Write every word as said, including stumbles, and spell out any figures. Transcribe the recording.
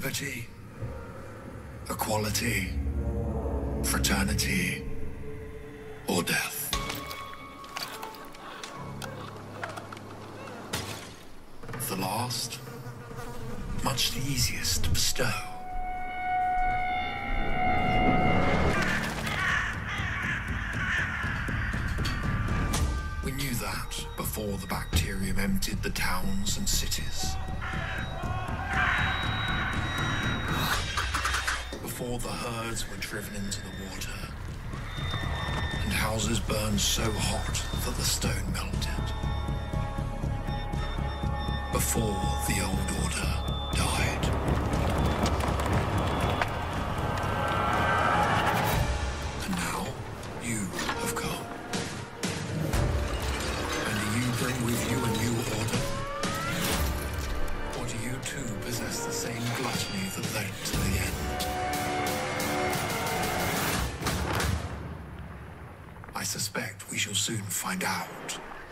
Liberty, equality, fraternity, or death. The last, much the easiest to bestow. We knew that before the bacterium emptied the towns and cities. Before the herds were driven into the water, and houses burned so hot that the stone melted. Before the old order died. And now, you have come. And do you bring with you a new order? Or do you too possess the same gluttony that led to the end? I suspect we shall soon find out.